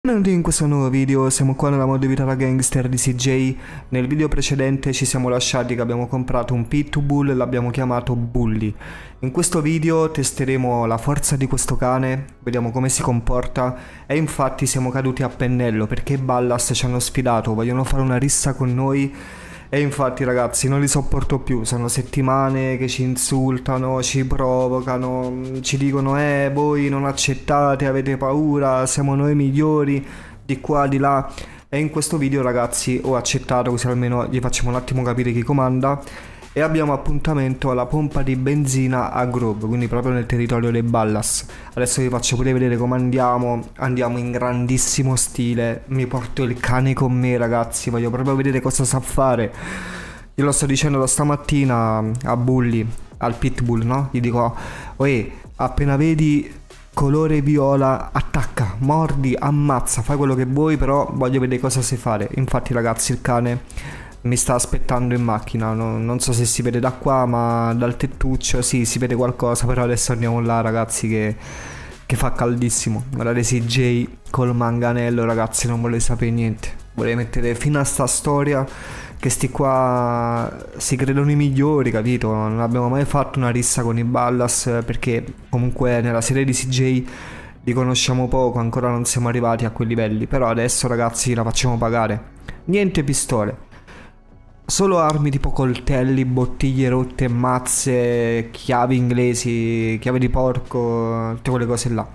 Benvenuti in questo nuovo video, siamo qua nella mod Vita da Gangster di CJ. Nel video precedente ci siamo lasciati che abbiamo comprato un pitbull e l'abbiamo chiamato Bully. In questo video testeremo la forza di questo cane, vediamo come si comporta e infatti siamo caduti a pennello perché i Ballas ci hanno sfidato, vogliono fare una rissa con noi. E infatti ragazzi non li sopporto più, sono settimane che ci insultano, ci provocano, ci dicono voi non accettate, avete paura, siamo noi migliori, di qua, di là. E in questo video ragazzi ho accettato, così almeno gli facciamo un attimo capire chi comanda. E abbiamo appuntamento alla pompa di benzina a Grove, quindi proprio nel territorio dei Ballas. Adesso vi faccio pure vedere come andiamo in grandissimo stile. Mi porto il cane con me ragazzi, voglio proprio vedere cosa sa fare. Io lo sto dicendo da stamattina a Bully, al pitbull, no? Gli dico, appena vedi colore viola attacca, mordi, ammazza, fai quello che vuoi, però voglio vedere cosa sai fare. Infatti ragazzi il cane mi sta aspettando in macchina, non so se si vede da qua, ma dal tettuccio sì, si vede qualcosa, però adesso andiamo là ragazzi che fa caldissimo. Guardate CJ col manganello ragazzi, non vuole sapere niente, vuole mettere fine a sta storia, che sti qua si credono i migliori, capito? Non abbiamo mai fatto una rissa con i Ballas perché comunque nella serie di CJ li conosciamo poco, ancora non siamo arrivati a quei livelli, però adesso ragazzi la facciamo pagare. Niente pistole, solo armi tipo coltelli, bottiglie rotte, mazze, chiavi inglesi, chiave di porco, tutte quelle cose là.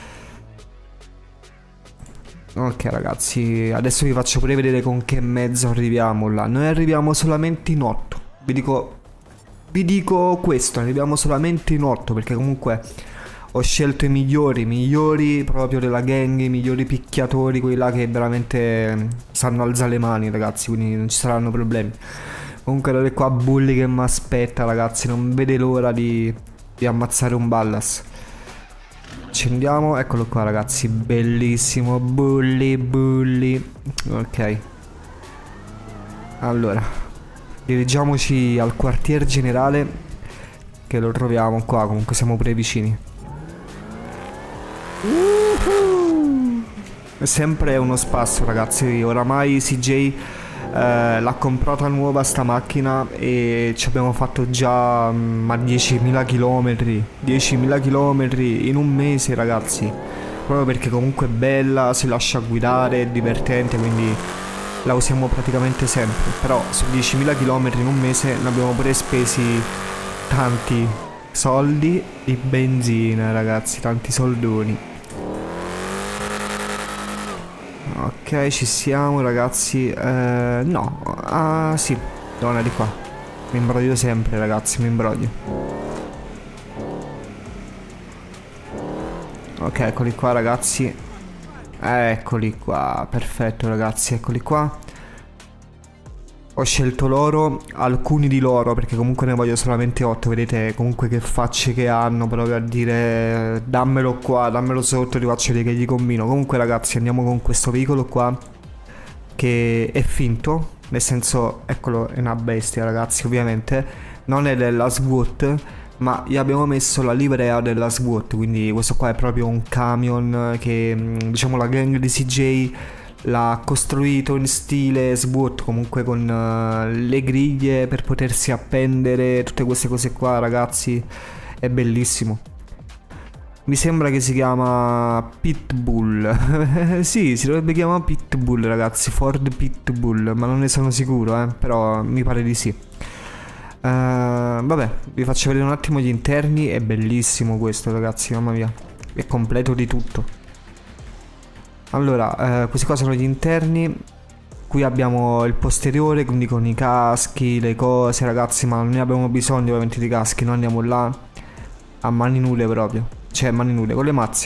Ok ragazzi, adesso vi faccio pure vedere con che mezzo arriviamo là. Noi arriviamo solamente in 8. Vi dico questo, arriviamo solamente in 8 perché comunque ho scelto i migliori proprio della gang, i migliori picchiatori, quelli là che veramente sanno alzare le mani ragazzi, quindi non ci saranno problemi. Comunque guardate qua Bully che mi aspetta ragazzi, non vede l'ora di ammazzare un Ballas. Accendiamo, eccolo qua ragazzi, bellissimo, Bully. Ok. Allora, dirigiamoci al quartier generale che lo troviamo qua, comunque siamo pure vicini. È sempre uno spasso ragazzi, oramai CJ l'ha comprata nuova sta macchina e ci abbiamo fatto già 10.000 km 10.000 km in un mese ragazzi, proprio perché comunque è bella, si lascia guidare, è divertente, quindi la usiamo praticamente sempre. Però su 10.000 km in un mese ne abbiamo pure spesi tanti soldi di benzina ragazzi, tanti soldoni. Ok, ci siamo ragazzi. No, sì, donna di qua. Mi imbroglio sempre ragazzi, mi imbroglio. Ok, eccoli qua ragazzi. Eccoli qua, perfetto ragazzi, eccoli qua. Ho scelto loro, alcuni di loro, perché comunque ne voglio solamente 8, vedete comunque che facce che hanno, proprio a dire dammelo qua, dammelo sotto, ti faccio vedere che gli combino. Comunque ragazzi andiamo con questo veicolo qua, che è finto, nel senso, eccolo, è una bestia ragazzi, ovviamente, non è della SWAT, ma gli abbiamo messo la livrea della SWAT, quindi questo qua è proprio un camion che, diciamo, la gang di CJ l'ha costruito in stile SWAT, comunque con le griglie per potersi appendere, tutte queste cose qua ragazzi, è bellissimo. Mi sembra che si chiama Pitbull. Sì, si dovrebbe chiamare Pitbull ragazzi, Ford Pitbull, ma non ne sono sicuro però mi pare di sì. Vabbè, vi faccio vedere un attimo gli interni, è bellissimo questo ragazzi, mamma mia, è completo di tutto. Allora, questi qua sono gli interni. Qui abbiamo il posteriore, quindi con i caschi, le cose ragazzi, ma non ne abbiamo bisogno ovviamente di caschi, noi andiamo là a mani nude proprio, cioè mani nude, con le mazze.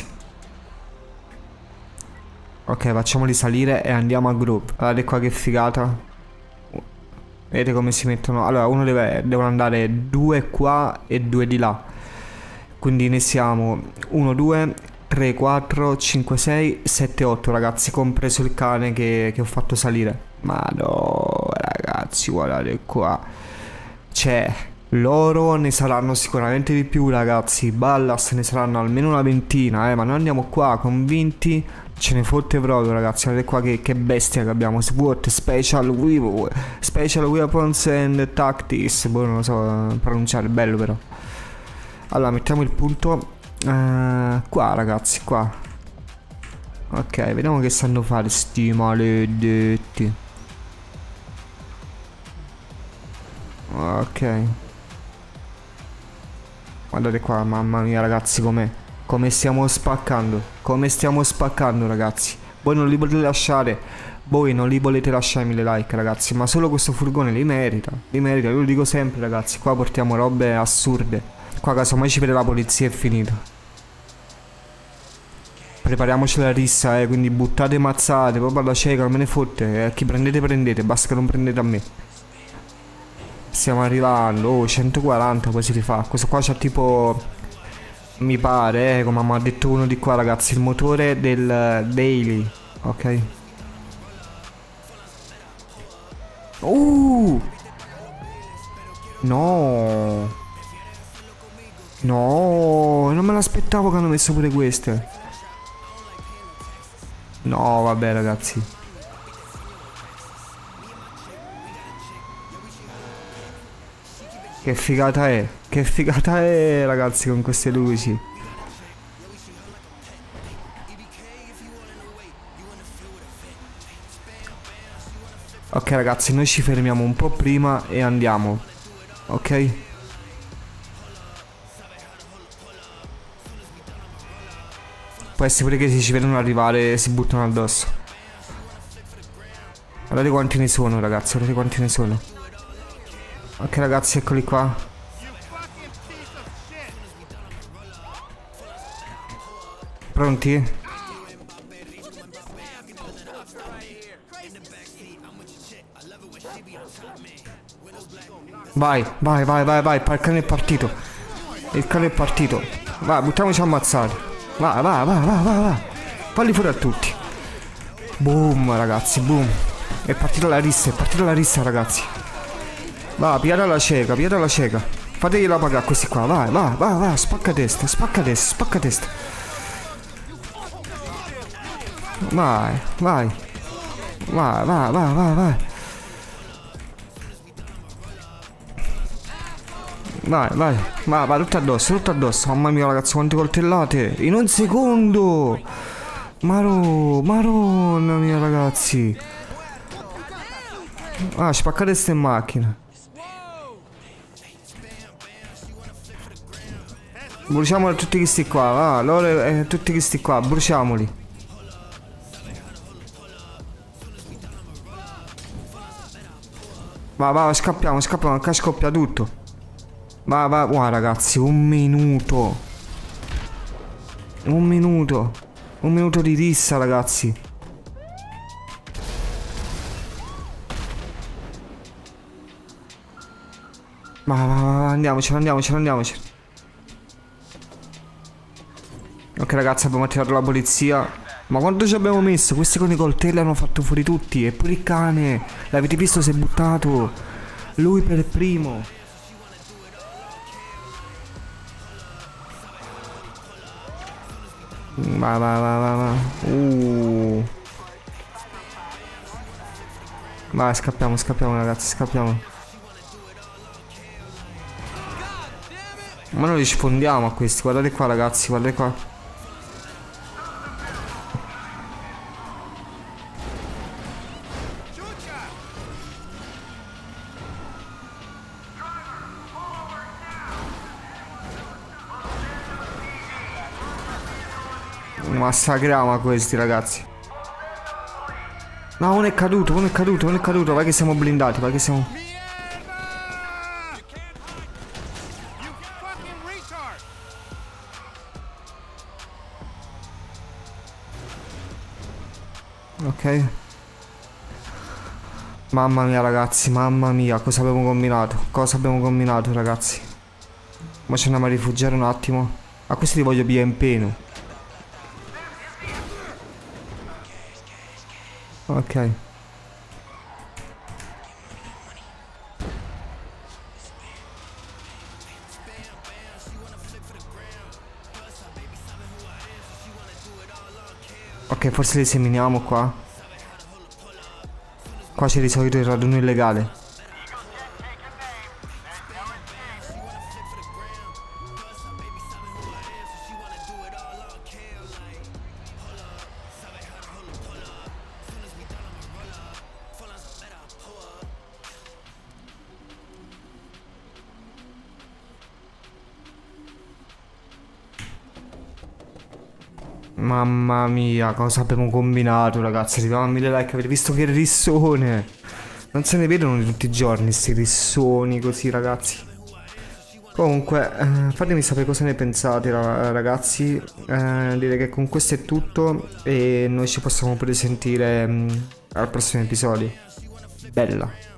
Ok, facciamoli salire e andiamo a Grove. Guardate qua che figata. Vedete come si mettono. Allora, devono andare 2 qua e 2 di là. Quindi ne siamo 1, 2, 3, 4, 5, 6, 7, 8 ragazzi, compreso il cane che ho fatto salire. Ma no ragazzi, guardate qua. C'è Loro ne saranno sicuramente di più, ragazzi. Ballas ne saranno almeno una ventina, ma noi andiamo qua convinti. Ce ne fotte proprio, ragazzi. Guardate qua che bestia che abbiamo. SWAT, Special Weapons and Tactics. Boh, non lo so pronunciare, bello però. Allora, mettiamo il punto qua, ragazzi, qua. Ok, vediamo che sanno fare sti maledetti. Ok. Guardate qua, mamma mia, ragazzi, come stiamo spaccando. Come stiamo spaccando, ragazzi. Voi non li volete lasciare. Voi non li volete lasciare 1000 like, ragazzi. Ma solo questo furgone li merita. Li merita, io lo dico sempre, ragazzi. Qua portiamo robe assurde. Qua casomai ci vede la polizia, è finito. Prepariamoci la rissa, quindi buttate mazzate, proprio alla cieca, non me ne fotte. Chi prendete, prendete, basta che non prendete a me. Stiamo arrivando, 140 poi si rifà. Questo qua c'ha tipo, mi pare, come mi ha detto uno di qua, ragazzi, il motore del Daily, ok? No. No, non me l'aspettavo che hanno messo pure queste. No, vabbè, ragazzi. Che figata è? Che figata è, ragazzi, con queste luci. Ok, ragazzi, noi ci fermiamo un po' prima e andiamo. Ok? Può essere pure che se ci vedono arrivare si buttano addosso. Guardate quanti ne sono, ragazzi, guardate quanti ne sono. Ok, ragazzi, eccoli qua. Pronti? Vai, vai, vai, vai, vai, il cane è partito. Il cane è partito. Vai, buttiamoci a ammazzare. Vai, vai, vai, vai, vai, vai. Falli fuori a tutti. Boom, ragazzi, boom. È partita la rissa, ragazzi. Va, pigliate la cieca, pigliate la cieca. Fategliela pagare a questi qua, vai, vai, vai, vai, spacca testa, spacca testa, spacca testa. Vai, vai. Vai, vai, vai, vai, vai. Vai, vai, vai, vai, tutto addosso, tutto addosso. Mamma mia, ragazzi, quante coltellate. In un secondo. Maronna mia, ragazzi. Ah, spaccate ste macchine. Bruciamoli tutti questi qua, va, loro tutti questi qua, bruciamoli. Va, va, scappiamo, scappiamo, che scoppia tutto. Va, va, guarda, ragazzi, un minuto. Un minuto. Un minuto di rissa, ragazzi. Va, va, va, andiamocene, andiamocene, andiamocene. Ok, ragazzi, abbiamo attirato la polizia. Ma quanto ci abbiamo messo? Questi con i coltelli hanno fatto fuori tutti. E pure il cane. L'avete visto? Si è buttato. Lui per primo. Va, va, va, va, va. Vai, scappiamo, scappiamo, ragazzi, scappiamo. Ma noi li sfondiamo a questi. Guardate qua, ragazzi, guardate qua. Massacriamo a questi, ragazzi. No, uno è caduto, uno è caduto, uno è caduto. Vai che siamo blindati, vai che siamo... Ok. Mamma mia, ragazzi, mamma mia, cosa abbiamo combinato? Cosa abbiamo combinato, ragazzi? Ma ci andiamo a rifugiare un attimo. A questi li voglio via in peno. Ok. Ok, forse li seminiamo qua. Qua c'è di solito il raduno illegale. Mamma mia, cosa abbiamo combinato, ragazzi. Arriviamo a 1000 like. Avete visto che rissone? Non se ne vedono di tutti i giorni sti rissoni così, ragazzi. Comunque, fatemi sapere cosa ne pensate, ragazzi. Direi che con questo è tutto e noi ci possiamo pure sentire al prossimo episodio. Bella.